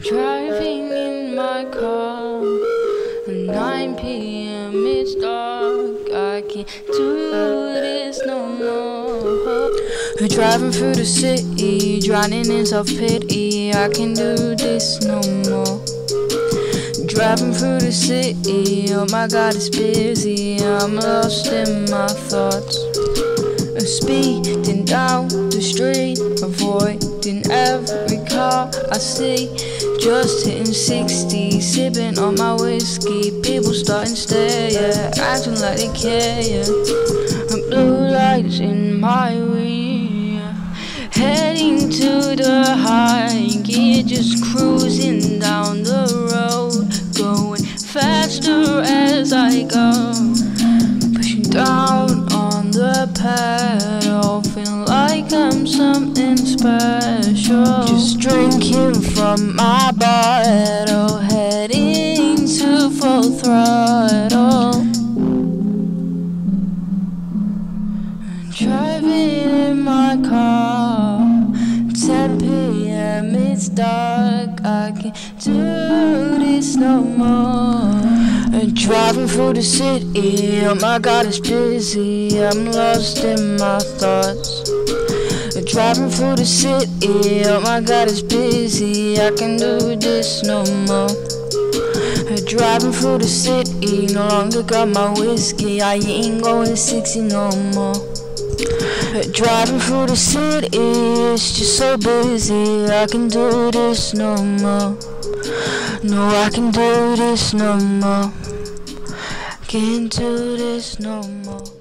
Driving in my car, 9 p.m. it's dark. I can't do this no more. Driving through the city, drowning in self-pity. I can't do this no more. Driving through the city, oh my God, it's busy. I'm lost in my thoughts. Speeding down the street, avoiding every car I see. Just hitting 60, sipping on my whiskey. People starting to stare, yeah, acting like they care, yeah. Blue lights in my way, heading to the high gear, just cruising down the road, going faster as I go, pushing down on the pedal, feeling like I'm something special. Just drinking from my bottle, heading to full throttle. Driving in my car, 10 p.m. it's dark. I can't do this no more. Driving through the city, oh my God, it's busy. I'm lost in my thoughts. Driving through the city, oh my God, it's busy. I can't do this no more. Driving through the city, no longer got my whiskey. I ain't going 60 no more. Driving through the city, it's just so busy. I can do this no more. No, I can do this no more. Can't do this no more.